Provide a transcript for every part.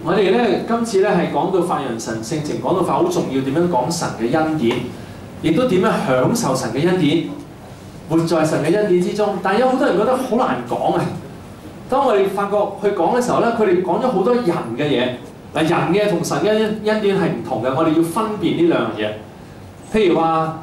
我哋咧今次咧係講到發揚神性情，講到發好重要，點樣講神嘅恩典，亦都點樣享受神嘅恩典，活在神嘅恩典之中。但係有好多人覺得好難講啊！當我哋發覺去講嘅時候咧，佢哋講咗好多人嘅嘢。嗱，人嘅同神嘅恩典係唔同嘅，我哋要分辨呢兩樣嘢。譬如話，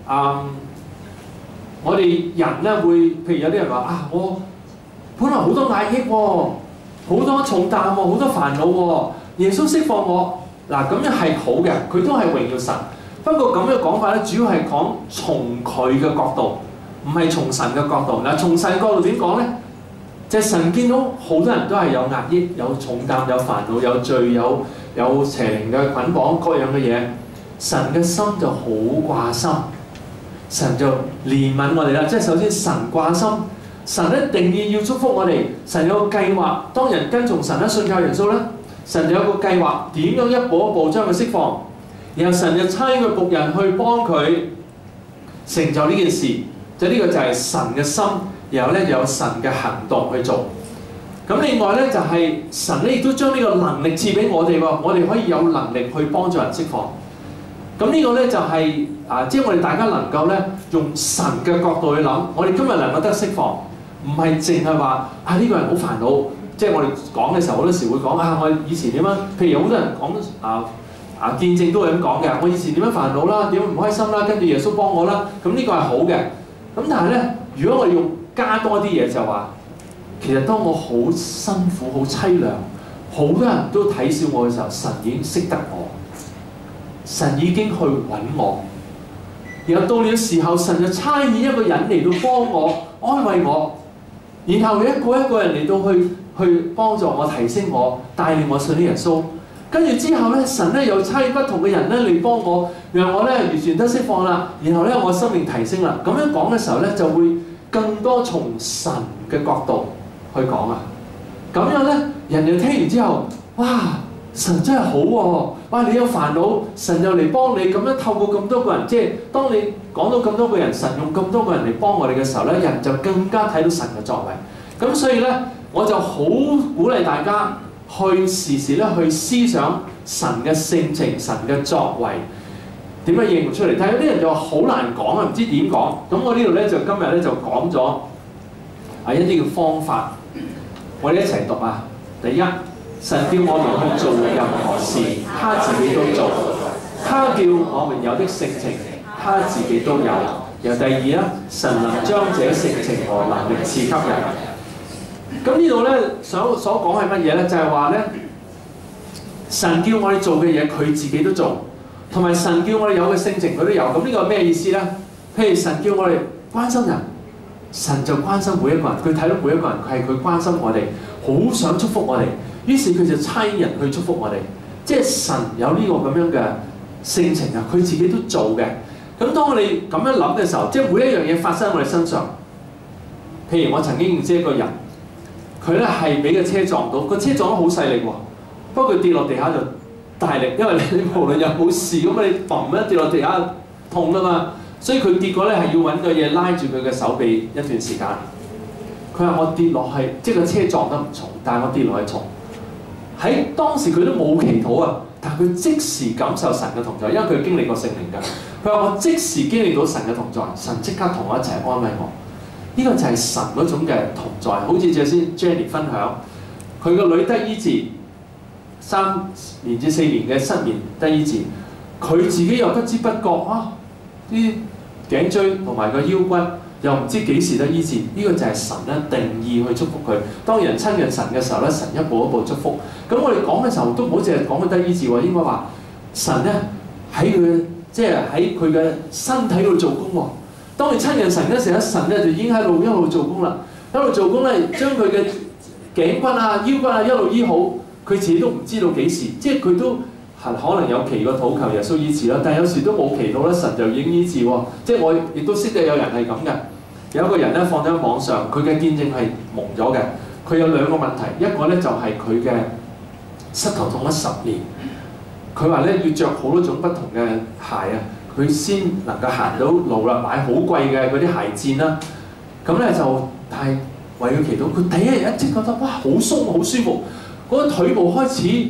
我哋人咧會，譬如有啲人話啊，我本來好多壓抑喎，好多重擔喎，好多煩惱喎，耶穌釋放我。嗱，咁樣係好嘅，佢都係榮耀神。不過咁樣講法咧，主要係講從佢嘅角度，唔係從神嘅角度。嗱，從神嘅角度點講咧？就係神見到好多人都係有壓抑、有重擔、有煩惱、有罪、有邪靈嘅捆綁各樣嘅嘢，神嘅心就好掛心，神就憐憫我哋啦。即係首先神掛心，神咧定意要祝福我哋，神有個計劃。當人跟從神咧、信靠耶穌咧，神就有個計劃，點樣一步一步將佢釋放，然後神就差佢僕人去幫佢成就呢件事。就呢個就係神嘅心。然後咧就有神嘅行動去做。咁另外咧就係神咧亦都將呢個能力賜俾我哋喎，我哋可以有能力去幫助人釋放。咁呢個咧就係即係我哋大家能夠咧用神嘅角度去諗，我哋今日能夠得釋放，唔係淨係話呢個人好煩惱。即係我哋講嘅時候，好多時會講我以前點樣，譬如有好多人講見證都係咁講嘅，我以前點樣煩惱啦，點樣唔開心啦，跟住耶穌幫我啦。咁呢個係好嘅。咁但係咧，如果我哋用加多啲嘢就話，其實當我好辛苦、好凄涼，好多人都睇笑我嘅時候，神已經識得我，神已經去揾我，然後到了時候，神就差遣一個人嚟到幫我、安慰我，然後一個人嚟到去幫助我、提升我、帶領我信耶穌。跟住之後咧，神咧又差不同嘅人咧嚟幫我，讓我咧完全得釋放啦。然後咧我生命提升啦。咁樣講嘅時候咧，就會更多從神嘅角度去講啊。咁樣咧，人哋聽完之後，哇！神真係好喎！哇！你有煩惱，神又嚟幫你。咁樣透過咁多個人，即係當你講到咁多個人，神用咁多個人嚟幫我哋嘅時候咧，人就更加睇到神嘅作為。咁所以咧，我就好鼓勵大家。去時時咧去思想神嘅性情、神嘅作為點樣應用出嚟。但係有啲人就話好難講啊，唔知點講。咁我呢度咧就今日咧就講咗一啲嘅方法，我哋一齊讀啊。第一，神叫我們去做任何事，他自己都做；他叫我們有的性情，他自己都有。然後第二咧，神能將這性情和能力賜給人。咁呢度咧所講係乜嘢咧？就係話咧，神叫我哋做嘅嘢，佢自己都做，同埋神叫我哋有嘅性情，佢都有。咁呢個係咩意思咧？譬如神叫我哋關心人，神就關心每一個人，佢睇到每一個人係佢關心我哋，好想祝福我哋，於是佢就差人去祝福我哋。即係神有呢個咁樣嘅性情啊，佢自己都做嘅。咁當我哋咁樣諗嘅時候，即係每一樣嘢發生喺我哋身上。譬如我曾經認識一個人。佢咧係俾個車撞到，個車撞得好細力喎。不過佢跌落地下就大力，因為你無論有冇事咁你嘣一跌落地下痛啊嘛。所以佢結果咧係要揾個嘢拉住佢嘅手臂一段時間。佢話我跌落去，即係個車撞得唔重，但係我跌落去重。喺當時佢都冇祈禱啊，但係佢即時感受神嘅同在，因為佢經歷過聖靈㗎。佢話我即時經歷到神嘅同在，神即刻同我一齊安慰我。呢個就係神嗰種嘅同在，好似頭先 Jenny 分享，佢個女得醫治，3年至4年嘅失眠得醫治，佢自己又不知不覺啲頸椎同埋個腰骨又唔知幾時得醫治。呢個就係神咧定意去祝福佢。當人親近神嘅時候咧，神一步一步祝福。咁我哋講嘅時候都唔好淨係講佢得醫治喎，應該話神咧喺佢即係喺佢嘅身體度做工喎。當佢親近神嗰時咧，神咧就已經喺度一路做工啦，一路做工咧，將佢嘅頸骨啊、腰骨啊一路醫好，佢自己都唔知道幾時，即係佢都可能有祈過禱求耶穌醫治啦，但係有時都冇祈到咧，神就已經醫治喎。即係我亦都識得有人係咁嘅，有一個人咧放咗喺網上，佢嘅見證係蒙咗嘅，佢有2個問題，一個咧就係佢嘅膝頭痛咗10年，佢話咧要着好多種不同嘅鞋啊。佢先能夠行到路啦，買好貴嘅嗰啲鞋墊啦。咁咧就，但係為佢祈禱，佢第一日一即覺得哇好鬆好舒服，嗰個腿部開始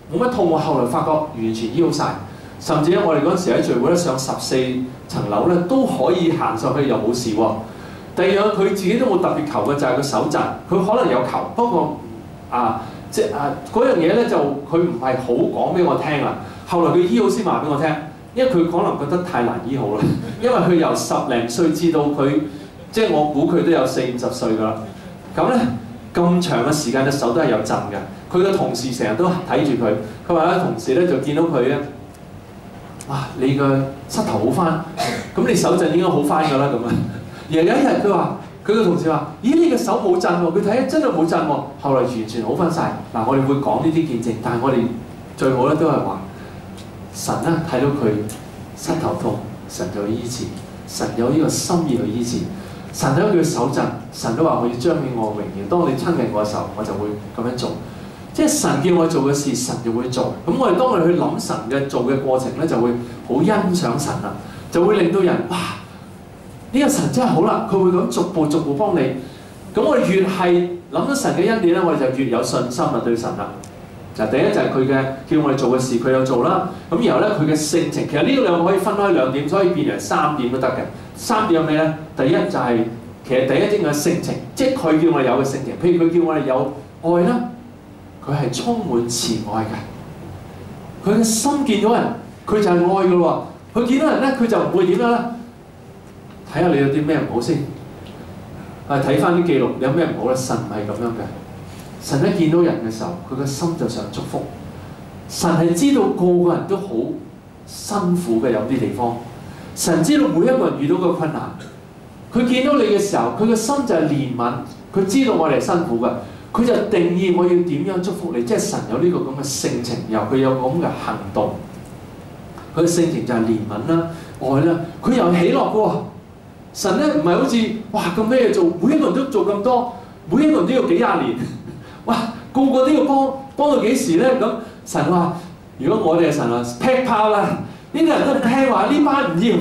冇乜痛。我後來發覺完全醫好晒，甚至咧我哋嗰陣時喺聚會咧上14層樓咧都可以行上去又冇事喎。第二樣佢自己都冇特別求嘅就係個手震，佢可能有求，不過嗰樣嘢咧就佢唔係好講俾我聽啦。後來佢醫好先話俾我聽，因為佢可能覺得太難醫好啦，因為佢由10零歲至到佢即係我估佢都有40、50歲㗎啦。咁咧咁長嘅時間隻手都係有震嘅。佢嘅同事成日都睇住佢，佢話咧同事咧就見到佢咧，哇！你個膝頭好翻，咁你手震應該好翻㗎啦咁啊。然後有一日佢話，佢個同事話：咦，你個手冇震喎！佢睇真係冇震喎。後來完全好翻晒。嗱，我哋會講呢啲見證，但係我哋最好咧都係話，神咧睇到佢膝頭痛，神就醫治；神有呢個心意去醫治；神睇到佢手震，神都話我要彰顯我嘅榮耀。當你親近我嘅時候，我就會咁樣做。即係神叫我做嘅事，神就會做。咁我哋當我哋去諗神嘅做嘅過程咧，就會好欣賞神啦，就會令到人哇！呢個神真係好啦，佢會咁逐步逐步幫你。咁我哋越係諗到神嘅恩典咧，我哋就越有信心啊對神啦。就第一就係佢嘅叫我哋做嘅事，佢有做啦。咁然後咧佢嘅性情，其實呢兩個可以分開2點，所以變成3點都得嘅。3點有咩咧？第一就係、其實第一點嘅性情，即係佢叫我哋有嘅性情。譬如佢叫我哋有愛啦，佢係充滿慈愛嘅。佢嘅心見到人，佢就係愛嘅喎。佢見到人咧，佢就唔會點樣咧？睇下你有啲咩唔好先，睇翻啲記錄有咩唔好咧？神唔係咁樣嘅，神一見到人嘅時候，佢個心就想祝福。神係知道個個人都好辛苦嘅，有啲地方，神知道每一個人遇到嘅困難，佢見到你嘅時候，佢個心就係憐憫，佢知道我哋係辛苦嘅，佢就定義我要點樣祝福你，即係神有呢個咁嘅性情，然後佢有咁嘅行動，佢嘅性情就係憐憫啦、愛啦，佢又喜樂嘅喎。神咧唔係好似哇咁咩嘢做，每一個人都做咁多，每一個人都要幾廿年，哇個個都要幫到幾時咧？咁神話，如果我哋係神話劈炮啦，呢啲人都唔聽話，呢班唔要，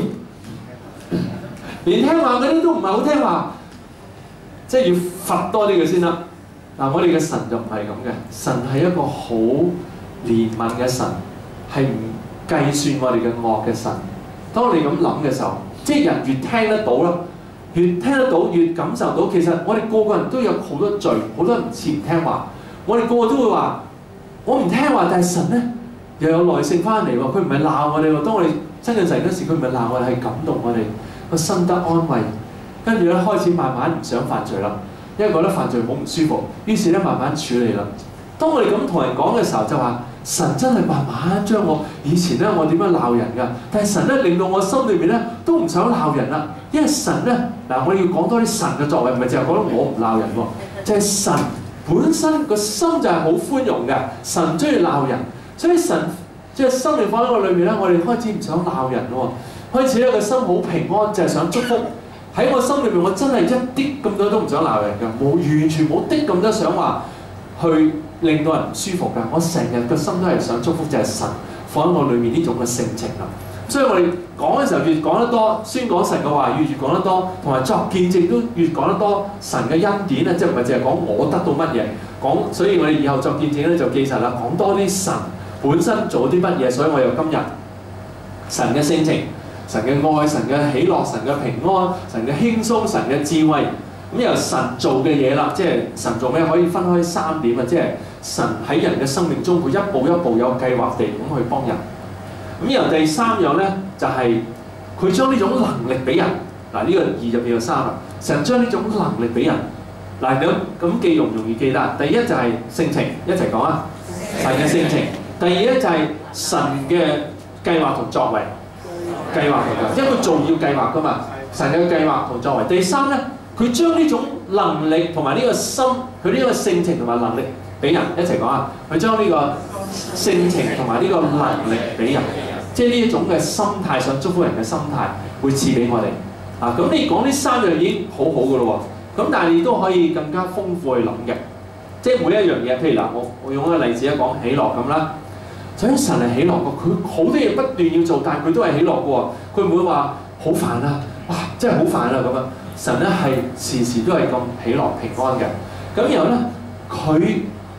連聽話嗰啲都唔係好聽話，即係要罰多啲嘅先得。嗱，我哋嘅神就唔係咁嘅，神係一個好憐憫嘅神，係唔計算我哋嘅惡嘅神。當你咁諗嘅時候，即係人越聽得到啦，越聽得到，越感受到。其實我哋個個人都有好多罪，好多唔似唔聽話。我哋個個都會話：我唔聽話，但係神咧又有耐性翻嚟喎。佢唔係鬧我哋喎。當我哋親近神嗰時，佢唔係鬧我哋，係感動我哋個心得安慰。跟住咧開始慢慢唔想犯罪啦，因為覺得犯罪好唔舒服。於是咧慢慢處理啦。當我哋咁同人講嘅時候，就話神真係慢慢將我以前咧我點樣鬧人㗎，但係神咧令到我心裏邊咧都唔想鬧人啦。因為神咧嗱，我哋要講多啲神嘅作為，唔係淨係講得我唔鬧人喎，就係神本身個心就係好寬容嘅。神中意鬧人，所以神即係生命放喺我裏面咧，我哋開始唔想鬧人喎，開始咧個心好平安，就係想祝福。喺我心裏邊，我真係一啲咁多都唔想鬧人㗎，冇完全冇啲咁多想話去令到人唔舒服㗎。我成日個心都係想祝福，就係神放喺我裏面呢種嘅性情啦。所以我哋講嘅時候越講得多，宣講神嘅話語越講得多，同埋作見證都越講得多神嘅恩典咧，即係唔係淨係講我得到乜嘢講。所以我哋以後作見證咧就記實啦，講多啲神本身做啲乜嘢。所以我有今日神嘅性情、神嘅愛、神嘅喜樂、神嘅平安、神嘅輕鬆、神嘅智慧。咁由神做嘅嘢啦，即係神做咩可以分開3點啊！即係神喺人嘅生命中，佢一步一步有計劃地咁去幫人。咁由第3樣咧，就係佢將呢種能力俾人。嗱，呢個2就變咗3啦。神將呢種能力俾人。嗱，咁記容唔容易記得？第一就係性情，一齊講啊！神嘅性情。第二咧就係神嘅計劃同作為。計劃同作為，因為佢做要計劃噶嘛。神嘅計劃同作為。第3咧。佢將呢種能力同埋呢個心，佢呢個性情同埋能力俾人一齊講啊！佢將呢個性情同埋呢個能力俾人，即係呢一種嘅心態，想祝福人嘅心態，會賜俾我哋啊！咁你講呢3樣已經好好嘅咯喎，咁但係你都可以更加豐富去諗嘅，即係每一樣嘢，譬如嗱，我用一個例子講喜樂咁啦，首先神係喜樂嘅，佢好多嘢不斷要做，但係佢都係喜樂嘅喎，佢唔會話好煩啊，哇！真係好煩啊咁樣。神咧係時時都係咁喜樂平安嘅，咁然後咧佢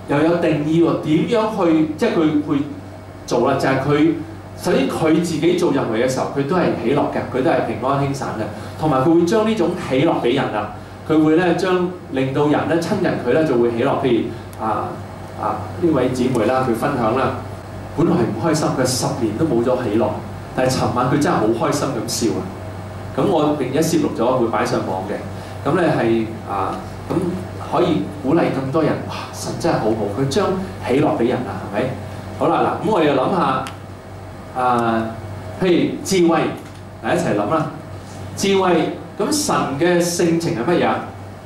又有定義喎，點樣去即係佢去做啦？就係佢首先佢自己做任何嘢嘅時候，佢都係喜樂嘅，佢都係平安輕省嘅，同埋佢會將呢種喜樂俾人啊，佢會咧令到人咧親近佢咧就會喜樂。譬如呢位姊妹啦，佢分享啦，本來係唔開心嘅，10年都冇咗喜樂，但係尋晚佢真係好開心咁笑啊！咁我並且攝錄咗，會擺上網嘅。咁咧係咁可以鼓勵咁多人，哇！神真係好好，佢將喜樂俾人啊，係咪？好啦，嗱，咁我哋又諗下譬如智慧，嚟一齊諗啦。智慧，咁神嘅性情係乜嘢？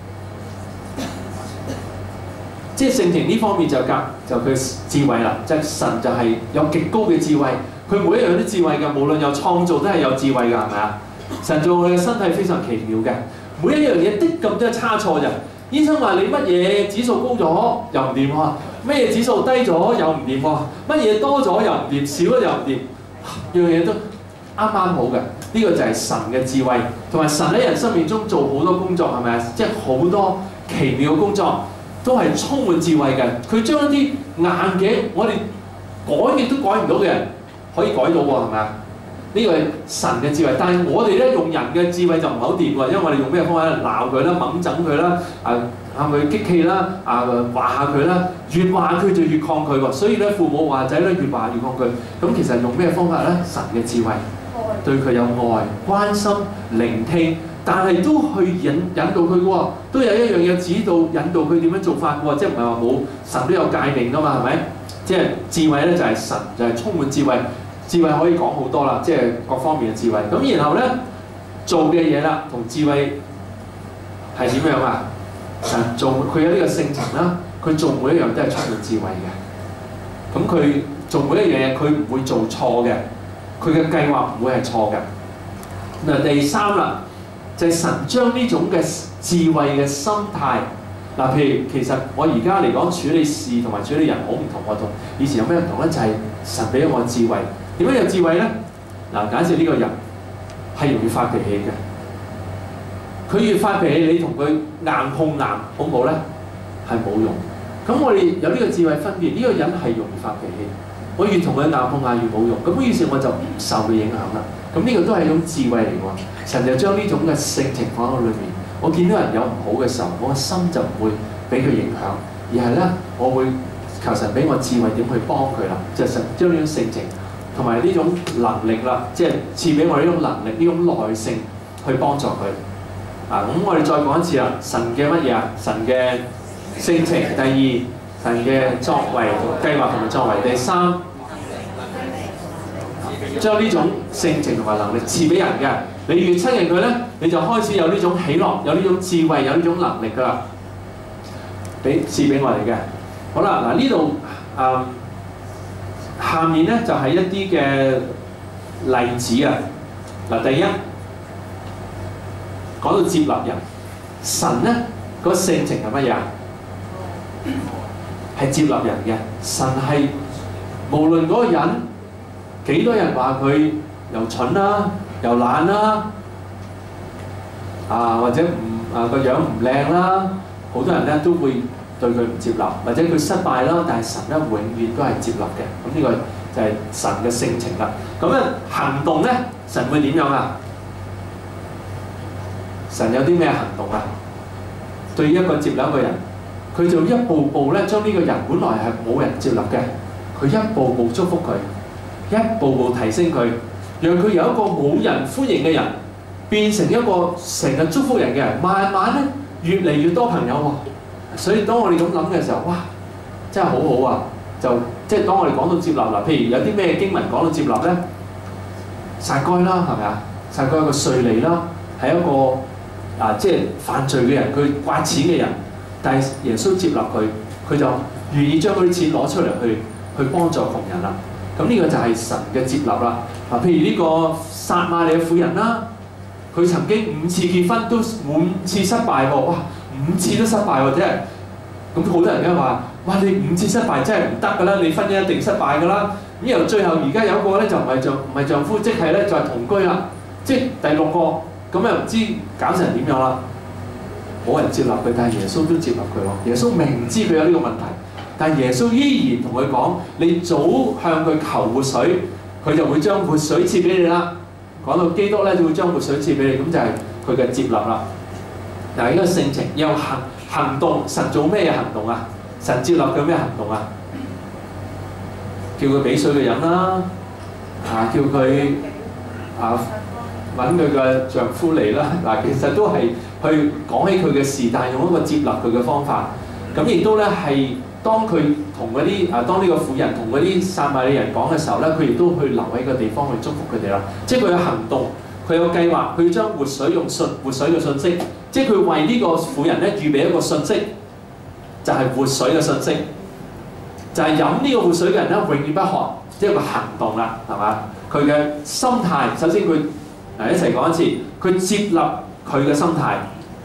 即係性情呢方面就佢智慧啦，即係神就係有極高嘅智慧，佢每一樣都智慧嘅，無論有創造都係有智慧㗎，係咪啊？神造我哋嘅身體非常奇妙嘅，每一樣嘢的咁多差錯啫。醫生話你乜嘢指數高咗又唔掂喎，乜嘢指數低咗又唔掂喎，乜嘢多咗又唔掂，少咗又唔掂，樣嘢都啱啱好嘅。呢個就係神嘅智慧，同埋神喺人生命中做好多工作，係咪啊？即係好多奇妙嘅工作都係充滿智慧嘅。佢將一啲硬嘅我哋改亦都改唔到嘅人可以改到喎，係咪啊？呢個係神嘅智慧，但係我哋咧用人嘅智慧就唔係好掂喎，因為我哋用咩方法咧？鬧佢啦，猛整佢啦，喊佢激氣啦，話下佢啦，越話佢就越抗拒喎。所以咧，父母話仔咧越話越抗拒。咁其實用咩方法咧？神嘅智慧，對佢有愛、關心、聆聽，但係都去引導佢嘅喎，都有一樣嘢指導引導佢點樣做法嘅喎，即係唔係話冇神都有誡命㗎嘛？係咪？即係智慧咧就係神就係充滿智慧。智慧可以講好多啦，即係各方面嘅智慧。咁然後咧做嘅嘢啦，同智慧係點樣啊？神做佢有呢個性情啦，佢做每一樣都係充滿智慧嘅。咁佢做每一樣嘢，佢唔會做錯嘅，佢嘅計劃唔會係錯嘅。嗱，第三啦，就係神將呢種嘅智慧嘅心態。嗱，譬如其實我而家嚟講處理事同埋處理人好唔同，我同以前有咩唔同咧？就係神俾咗我智慧。點樣有智慧咧？嗱，假設呢個人係容易發脾氣嘅，佢越發脾氣，你同佢硬碰硬，好唔好咧？係冇用。咁我哋有呢個智慧分別，呢個人係容易發脾氣，我越同佢硬碰硬越冇用。咁於是我就唔受佢影響啦。咁呢個都係一種智慧嚟喎。神就將呢種嘅性情放喺裏面。我見到人有唔好嘅時候，我個心就唔會俾佢影響，而係咧我會求神俾我智慧點去幫佢啦。就神將呢種性情同埋呢種能力啦，即係賜俾我呢種能力、呢種耐性去幫助佢。咁我哋再講一次啦，神嘅乜嘢啊？神嘅性情。第二，神嘅作為、計劃同埋作為。第三，將呢種性情同埋能力賜俾人嘅。你越親近佢咧，你就開始有呢種喜樂，有呢種智慧，有呢種能力㗎啦。賜俾我哋嘅。好啦，嗱呢度下面咧就係一啲嘅例子啊。嗱，第一講到接納人，神咧個性情係乜嘢啊？係接納人嘅。神係無論嗰個人幾多人話佢又蠢啦，又懶啦，或者個樣唔靚啦，好多人咧都會對佢唔接納，或者佢失敗啦，但係神咧永遠都係接納嘅。咁呢個就係神嘅性情啦。咁咧行動咧，神會點樣啊？神有啲咩行動啊？對於一個接納一個人，佢就一步步咧將呢個人本來係冇人接納嘅，佢一步步祝福佢，一步步提升佢。讓佢由一個冇人歡迎嘅人，變成一個成日祝福人嘅人，慢慢咧越嚟越多朋友喎。所以當我哋咁諗嘅時候，哇，真係好好啊！就即係當我哋講到接納啦，譬如有啲咩經文講到接納咧，撒該啦，係咪啊？撒該一個稅吏啦，係一個即係犯罪嘅人，佢刮錢嘅人，但係耶穌接納佢，佢就願意將嗰啲錢攞出嚟去幫助窮人啦。咁呢個就係神嘅接納啦。譬如呢個撒瑪利亞婦人啦，佢曾經5次結婚都5次失敗喎，哇！5次都失敗喎，真係。咁好多人咧話：哇！你5次失敗真係唔得㗎啦，你婚姻一定失敗㗎啦。咁然後最後而家有個咧就唔係丈夫，即係咧就係同居啦，即係第6個，咁又唔知搞成點樣啦。冇人接納佢，但係耶穌都接納佢喎。耶穌明知佢有呢個問題， 但係耶穌依然同佢講：你早向佢求活水，佢就會將活水賜俾你啦。講到基督咧，就會將活水賜俾你，咁就係佢嘅接納啦。嗱，呢個性情又行動，神做咩行動啊？神接納佢咩行動啊？叫佢俾水佢飲啦，叫佢揾佢嘅丈夫嚟啦。嗱，其實都係去講起佢嘅事，但係用一個接納佢嘅方法。咁亦都咧係當佢同嗰啲當呢個婦人同嗰啲撒瑪利人講嘅時候咧，佢亦都去留喺個地方去祝福佢哋啦。即係佢有行動，佢有計劃，佢將活水用活水嘅信息，即係佢為呢個婦人咧預備一個信息，就係活水嘅信息，就係飲呢個活水嘅人咧永遠不渴，即係個行動啦，係嘛？佢嘅心態，首先佢一齊講一次，佢接納佢嘅心態。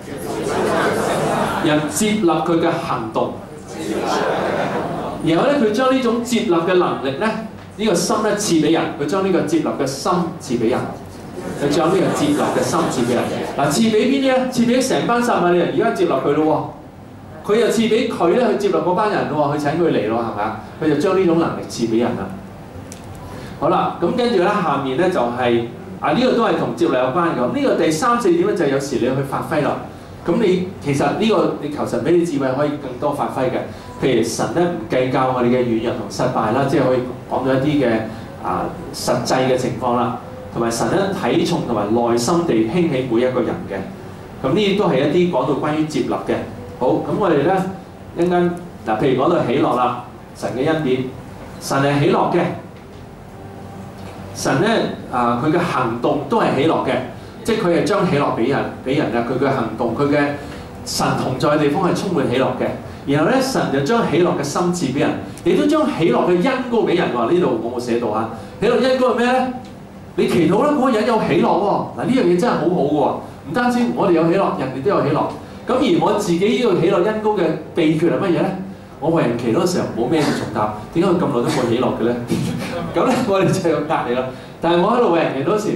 又接納佢嘅行動，然後咧佢將呢種接納嘅能力咧，呢個心咧賜俾人，佢將呢個接納嘅心賜俾人，佢將呢個接納嘅心賜俾人。嗱，賜俾邊啲咧？賜俾成班撒瑪利人，而家接納佢咯喎，佢又賜俾佢咧去接納嗰班人咯喎，去請佢嚟咯，係咪啊？佢就將呢種能力賜俾人啦。好啦，咁跟住咧下面咧就係呢個都係同接納有關嘅。呢個第3、4點咧就係有時你去發揮啦。咁你其實呢個你求神俾你智慧可以更多發揮嘅，譬如神咧唔計較我哋嘅軟弱同失敗啦，即係可以講到一啲嘅實際嘅情況啦，同埋神咧體重同埋耐心地興起每一個人嘅，咁呢啲都係一啲講到關於接納嘅。好，咁我哋咧一陣間譬如講到喜樂啦，神嘅恩典，神係喜樂嘅，神咧佢嘅行動都係喜樂嘅。即係佢係將喜樂俾人啊！佢嘅行動，佢嘅神同在嘅地方係充滿喜樂嘅。然後咧，神就將喜樂嘅心賜俾人，亦都將喜樂嘅恩膏俾人喎。呢度我冇寫到啊！喜樂恩膏係咩咧？你祈禱啦，嗰個人有喜樂喎。嗱，呢樣嘢真係好好嘅喎。唔單止我哋有喜樂，人哋都有喜樂。咁而我自己呢個喜樂恩膏嘅秘訣係乜嘢咧？我為人祈禱嘅時候冇咩重擔，點解佢咁耐都冇喜樂嘅咧？咁咧，我哋就有壓力啦。但係我喺度為人祈禱嗰時，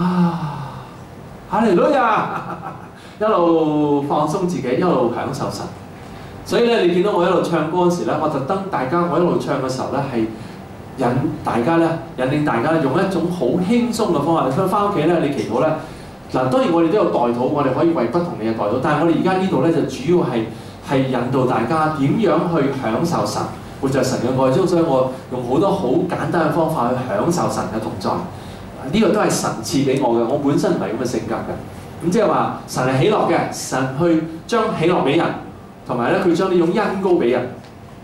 哈利路亞，一路放鬆自己，一路享受神。所以咧，你見到我一路唱歌嗰時咧，我特登我一路唱嘅時候咧，係引領大家用一種好輕鬆嘅方法。所以翻屋企咧，你祈禱咧，嗱當然我哋都有代禱，我哋可以為不同嘅嘢代禱。但係我哋而家呢度咧就主要係引導大家點樣去享受神，活在神嘅愛中。所以我用好多好簡單嘅方法去享受神嘅同在。呢個都係神賜俾我嘅，我本身唔係咁嘅性格嘅。咁即係話神係喜樂嘅，神去將喜樂俾人，同埋咧佢將呢種恩膏俾人。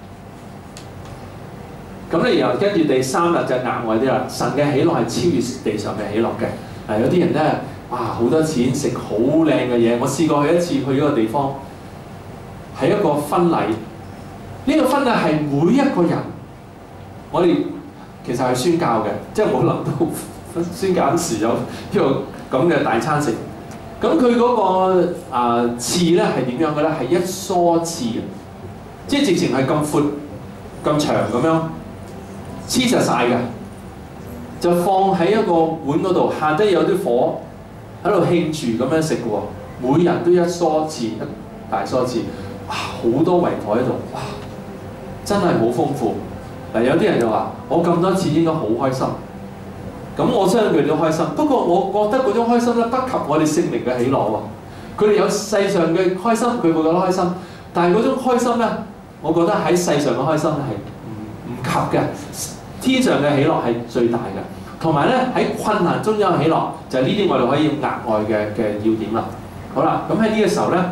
咁咧然後跟住第3日就額外啲啦，神嘅喜樂係超越地上嘅喜樂嘅。有啲人咧，哇好多錢食好靚嘅嘢，我試過去一次去一個地方，係一個婚禮。呢個婚禮係每一個人，我哋其實係宣教嘅，即係冇諗到。宣教時有呢個咁嘅大餐食，咁佢嗰個翅咧係點樣嘅咧？係一梳翅嘅，即係直情係咁闊、咁長咁樣黐實晒嘅，就放喺一個碗嗰度，下低有啲火喺度興住咁樣食嘅喎。每人都一梳翅，一大梳翅，哇！好多圍台喺度，哇！真係好豐富。嗱，有啲人就話：我咁多次應該好開心。咁我相信佢哋都開心，不過我覺得嗰種開心咧不及我哋聖靈嘅喜樂喎。佢哋有世上嘅開心，佢會覺得開心，但係嗰種開心咧，我覺得喺世上嘅開心係唔及嘅。天上嘅喜樂係最大嘅，同埋咧喺困難中有喜樂，就係呢啲我哋可以用額外嘅要點啦。好啦，咁喺呢個時候咧，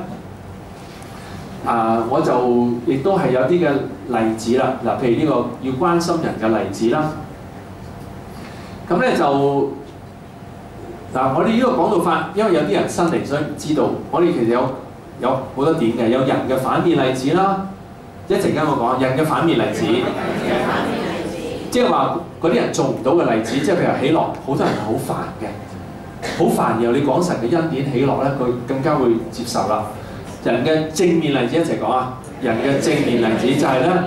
我就亦都係有啲嘅例子啦。嗱，譬如呢個要關心人嘅例子啦。咁咧就我哋呢個講道法，因為有啲人新嚟，所以唔知道。我哋其實有好多點嘅，有人嘅反面例子啦。一陣間我講人嘅反面例子，即係話嗰啲人做唔到嘅例子，即係譬如喜樂，好多人係好煩嘅，好煩。然後你講神嘅恩典喜樂咧，佢更加會接受啦。人嘅正面例子一齊講啊！人嘅正面例子就係咧，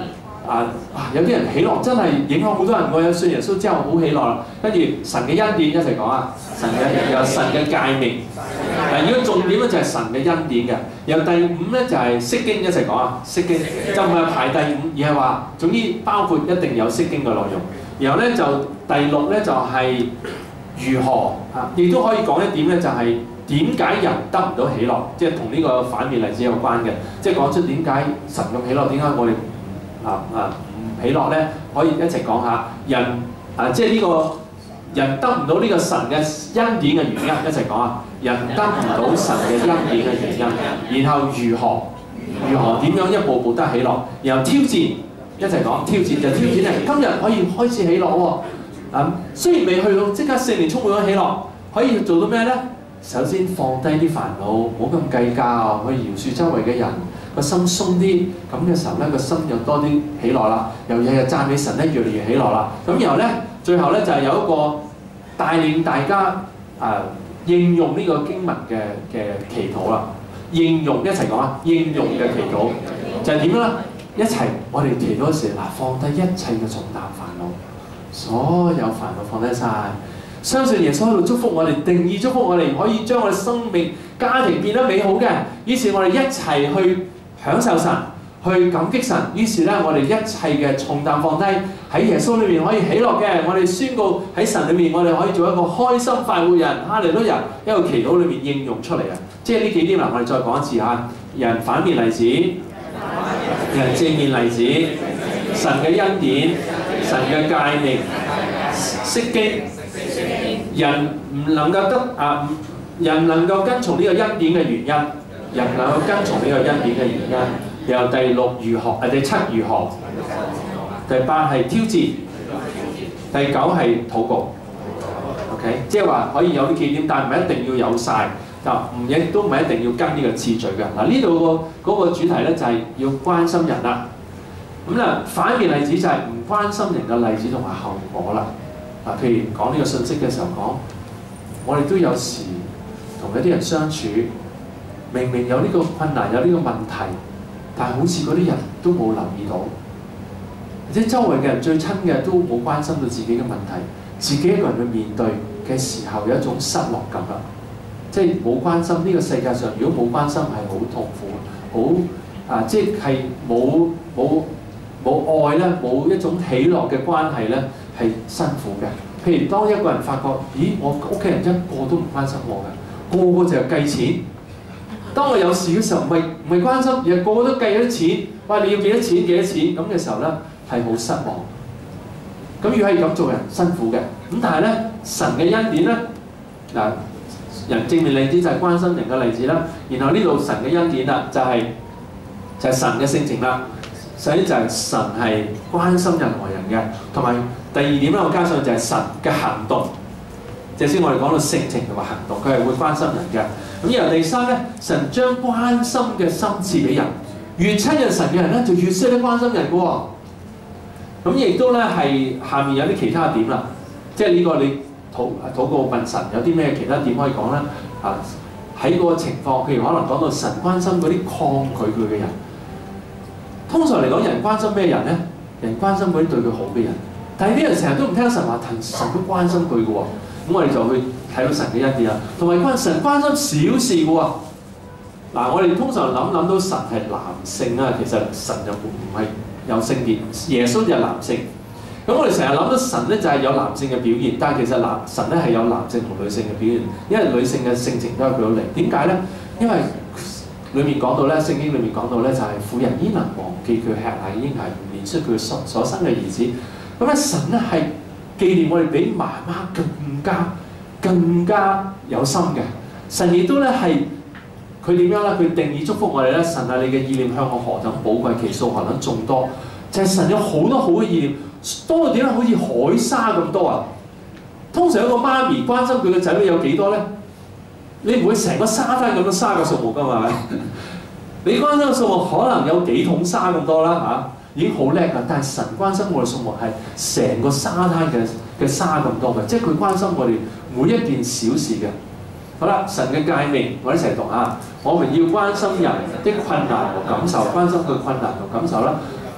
有啲人喜樂真係影響好多人喎，有信耶穌之後好喜樂啦。跟住神嘅恩典一齊講啊，神嘅有神嘅誡命。如果重點咧就係神嘅恩典嘅。然後第五咧就係釋經一齊講啊，釋經就唔係排第五，而係話總之包括一定有釋經嘅內容。然後咧就第六咧就係如何亦都可以講一點咧就係點解人得唔到喜樂，即係同呢個反面例子有關嘅，即係講出點解神咁喜樂，點解我哋唔喜樂咧？可以一齊講下人即係呢個人得唔到呢個神嘅恩典嘅原因，一齊講啊！人得唔到神嘅恩典嘅原因，然後如何點樣一步步得喜樂，然後挑戰一齊講挑戰就挑戰咧，今日可以開始喜樂喎。雖然未去到即刻聖靈充滿咗喜樂，可以做到咩咧？首先放低啲煩惱，唔好咁計較，去饒恕周圍嘅人，個心鬆啲，咁嘅時候咧個心又多啲喜樂啦，又日日讚美神咧，越嚟越喜樂啦。咁然後咧，最後咧就係有一個帶領大家應用呢個經文嘅祈禱啦。應用一齊講啊！應用嘅祈禱就係點樣咧？一齊我哋祈禱嗰時放低一切嘅重擔煩惱，所有煩惱放低晒。相信耶穌喺度祝福我哋，定義祝福我哋，可以將我哋生命、家庭變得美好嘅。於是，我哋一齊去享受神，去感激神。於是咧，我哋一切嘅重擔放低，喺耶穌裏面可以喜樂嘅。我哋宣告喺神裏面，我哋可以做一個開心快活人。哈利路亞！一個祈禱裏面應用出嚟啊！即係呢幾點啦，我哋再講一次嚇。人反面例子，人正面例子，神嘅恩典，神嘅誡命，釋經。人唔能夠人能夠跟從呢個恩典嘅原因，人能夠跟從呢個恩典嘅原因。然後第六如何，第七如何，第八係挑戰，第九係禱告。OK， 即係話可以有啲幾點，但唔係一定要有晒，亦都唔係一定要跟呢個次序嘅。嗱，呢度嗰個主題咧就係要關心人啦。咁啦，反面例子就係唔關心人嘅例子同埋後果啦。譬如講呢個信息嘅時候講，我哋都有時同一啲人相處，明明有呢個困難，有呢個問題，但係好似嗰啲人都冇留意到，或者周圍嘅人最親嘅都冇關心到自己嘅問題，自己一個人去面對嘅時候有一種失落感啦，即係冇關心。呢個世界上如果冇關心係好痛苦，好即係冇愛咧，冇一種喜樂嘅關係咧。係辛苦嘅。譬如當一個人發覺，咦，我屋企人一個都唔關心我嘅，個個就係計錢。當我有事嘅時候，唔係關心，而係個個都計咗啲錢。哇，你要幾多錢？幾多錢？咁嘅時候咧，係好失望。咁如果係咁做人，辛苦嘅。咁但係咧，神嘅恩典咧，人正面例子就係關心人嘅例子啦。然後呢度神嘅恩典啦，就係神嘅性情啦。首先就係神係關心任何人嘅，同埋第二點咧，我加上就係神嘅行動。即係先我哋講到性情同埋行動，佢係會關心人嘅。咁然後第三咧，神將關心嘅心賜俾人，越親近神嘅人咧，就越識得關心人嘅喎。咁亦都咧係下面有啲其他點啦，即係呢個你禱告問神有啲咩其他點可以講咧？喺嗰個情況，譬如可能講到神關心嗰啲抗拒佢嘅人。通常嚟講，人關心咩人咧？人關心嗰啲對佢好嘅人，但係啲人成日都唔聽神話，神都關心佢嘅喎。咁我哋就去睇到神嘅恩典啦，同埋神關心小事嘅喎。我哋通常諗到神係男性啊，其實神就唔係有性別，耶穌就係男性。咁我哋成日諗到神咧就係有男性嘅表現，但係其實神咧係有男性同女性嘅表現，因為女性嘅性情都係佢到嚟。點解咧？因為裏面講到咧，聖經裏面講到咧，就係婦人焉能忘記佢吃奶嬰孩，唔憐恤佢所生嘅兒子。咁咧，神咧係紀念我哋比媽媽更加有心嘅。神亦都咧係佢點樣咧？佢定義祝福我哋咧。神啊，你嘅意念向我何等寶貴，其數何等眾多。就係神有好多好嘅意念，多到點咧？好似海沙咁多啊！通常一個媽咪關心佢嘅仔女有幾多咧？你唔會成個沙灘咁多沙嘅數目㗎嘛？你關心嘅數目可能有幾桶沙咁多啦已經好叻啦。但係神關心我嘅數目係成個沙灘嘅沙咁多嘅，即係佢關心我哋每一件小事嘅。好啦，神嘅誡命，我哋一齊讀啊！我們要關心人的困難和感受，關心佢困難同感受啦。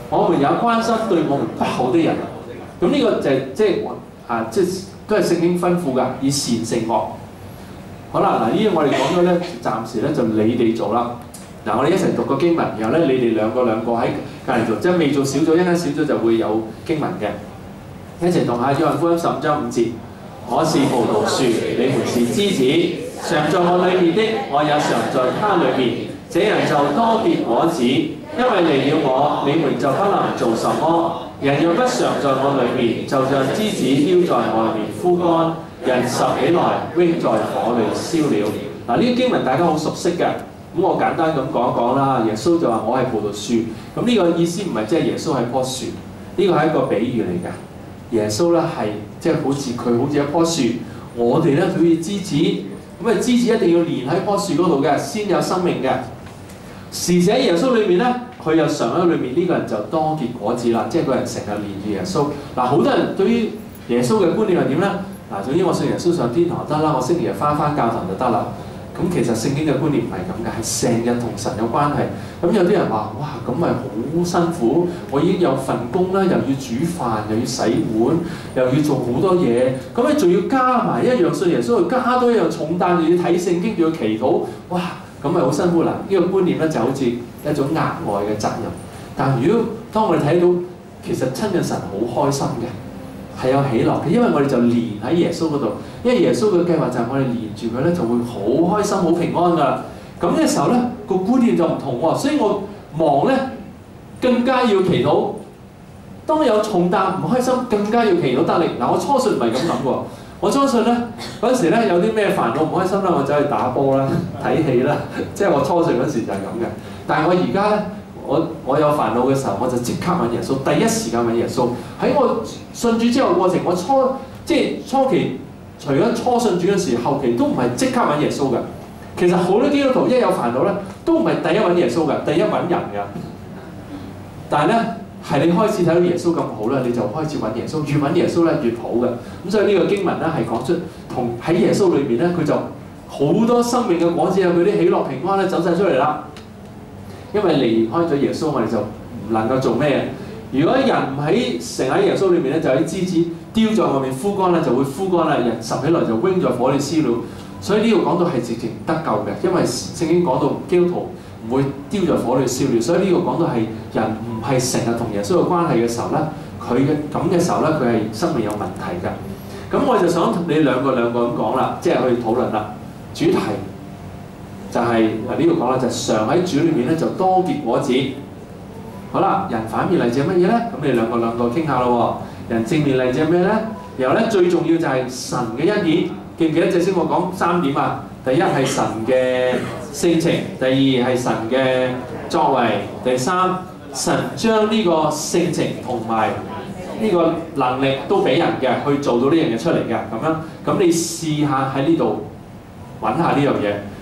我們也關心對我們不好的人。咁呢個就係即係都係聖經吩咐㗎，以善勝惡。好啦，嗱呢啲我哋講咗咧，暫時咧就你哋做啦。嗱，我哋一齊讀個經文，然後咧你哋兩個喺隔離做，即係未做小組，一間小組就會有經文嘅。一齊讀下約翰福音15章5節。我是葡萄樹，你們是枝子，常在我裏面的，我也常在他裏面。這人就多結果子，因為離了我，你們就不能做什麼。人若不常在我裏面，就像枝子丟在外面枯乾，人拾起來扔在火裏燒了。嗱，呢啲經文大家好熟悉嘅，咁我簡單咁講一講啦。耶穌就話我係葡萄樹，咁呢個意思唔係即係耶穌係棵樹，呢個係一個比喻嚟嘅。耶穌咧係即係好似一棵樹，我哋咧好似枝子，咁啊枝子一定要連喺棵樹嗰度嘅，先有生命嘅。時者耶穌裏面咧，佢又常喺裏面，呢個人就多結果子啦，即係個人成日連住耶穌。嗱，好多人對於耶穌嘅觀念係點咧？嗱，總之我信耶穌上天堂得啦，我星期日翻教堂就得啦。咁其實聖經嘅觀念唔係咁嘅，係成日同神有關係。咁有啲人話：哇，咁咪好辛苦！我已經有份工啦，又要煮飯，又要洗碗，又要做好多嘢。咁你仲要加埋一樣信耶穌，加多一樣重擔，又要睇聖經，仲要祈禱。哇！咁咪好辛苦啦！呢個觀念咧就好似一種額外嘅責任。但如果當我哋睇到其實親近神好開心嘅，係有喜樂嘅，因為我哋就連喺耶穌嗰度。因為耶穌嘅計劃就係我哋連住佢咧，就會好開心、好平安噶。咁嘅時候咧，個觀念就唔同喎。所以我忙咧更加要祈禱。當有重擔唔開心，更加要祈禱得力。嗱，我初信唔係咁諗喎。我相信咧嗰陣時咧有啲咩煩惱唔開心啦，我走去打波啦、睇戲啦，即係我初信嗰時就係咁嘅。但係我而家咧，我有煩惱嘅時候，我就即刻揾耶穌，第一時間揾耶穌。喺我信主之後過程，我初期除咗初信主嗰時，後期都唔係即刻揾耶穌嘅。其實好多基督徒一有煩惱咧，都唔係第一揾耶穌嘅，第一揾人嘅。但係咧。係你開始睇到耶穌咁好啦，你就開始揾耶穌，越揾耶穌咧越好嘅。咁所以呢個經文咧係講出同喺耶穌裏面咧，佢就好多生命嘅果子，有佢啲喜樂平安咧走晒出嚟啦。因為離開咗耶穌，我哋就唔能夠做咩。如果人唔喺成喺耶穌裏面咧，就喺枝子丟在外面枯乾咧，就會枯乾啦。人拾起來就扔在火裏燒了。所以呢度講到係直情得救嘅，因為聖經講到基督徒唔會丟在火裏燒了。所以呢度講到係人唔係成日同耶穌有關係嘅時候咧，佢嘅咁嘅時候咧，佢係生命有問題㗎。咁我就想同你兩個咁講啦，即係去討論啦。主題就係呢度講啦，就係常喺主裏面咧就多結果子。好啦，人反面例子係乜嘢咧？咁你兩個傾下咯喎。人正面例子係咩咧？然後咧最重要就係神嘅恩典。記唔記得頭先我講3點啊？第一係神嘅性情，第二係神嘅作為，第三神將呢個性情同埋呢個能力都俾人嘅，去做到呢樣嘢出嚟嘅咁樣。咁你試下喺呢度揾下呢樣嘢。